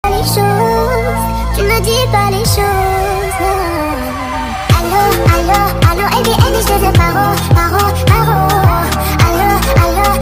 Les choses, tu ne dis pas les choses. Allô, allô, allô, et bien, je te paro, paro.